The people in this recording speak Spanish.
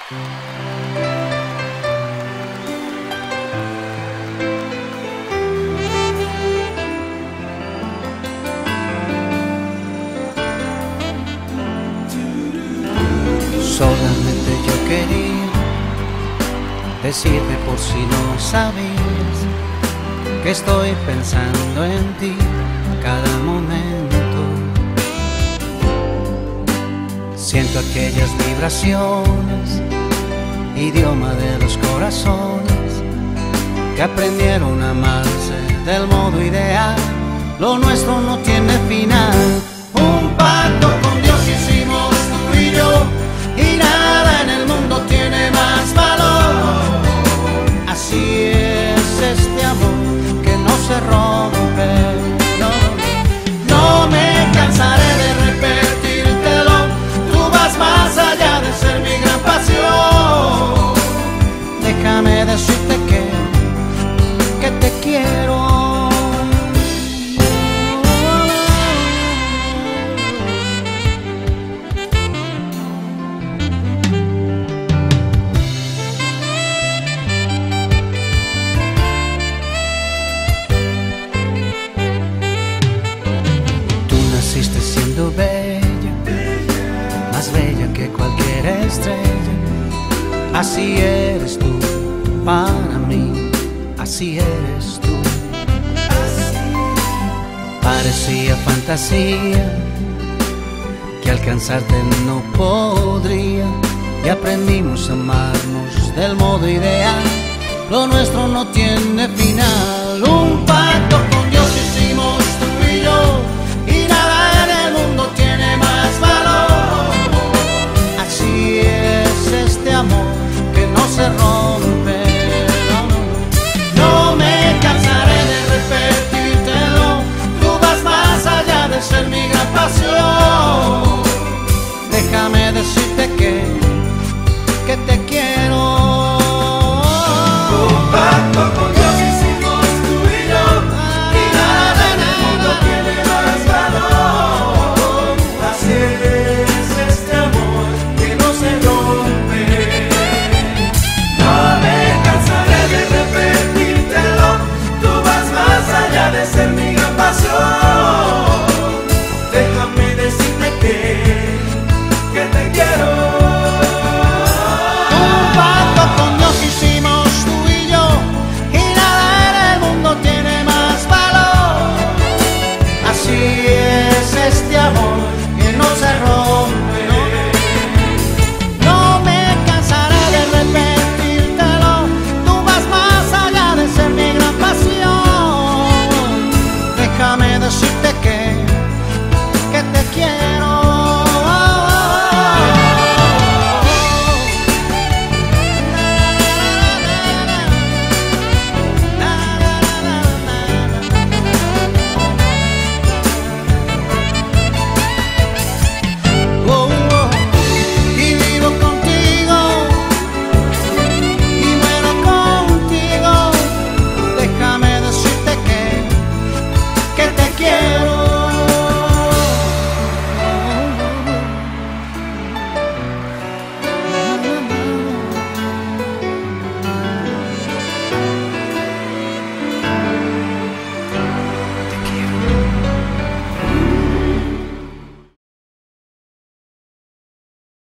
Solamente yo quería decirte, por si no sabías, que estoy pensando en ti cada momento. Siento aquellas vibraciones, idioma de los corazones, que aprendieron a amarse del modo ideal. Lo nuestro no tiene final. Un pacto con Dios hicimos tú y yo, y nada en el mundo tiene más valor. Así es este amor que no se rompe. No, no me cansaré de repetírtelo. Tú vas más allá de ser mi gran pasión. Déjame decirte que te quiero. Naciste siendo bella, más bella que cualquier estrella. Así eres tú para mí, así eres tú. Parecía fantasía que alcanzarte no podría, y aprendimos a amarnos del modo ideal. Lo nuestro no tiene final. Un pacto con Dios hicimos tú y yo, y nada en el mundo tiene más valor. Así es este amor que no se rompe. No me cansaré de repetírtelo. Tú vas más allá de ser mi gran pasión. Déjame decirte que te quiero. Un pacto con Dios hicimos tú y yo, y nada en el mundo tiene más valor. Así es este amor que no se rompe. No me cansaré de repetírtelo. Tú vas más allá de ser mi gran pasión. Déjame decirte que te quiero. Un pacto con Dios hicimos tú y yo, y nada en el mundo tiene más valor. Así es este amor que no se rompe.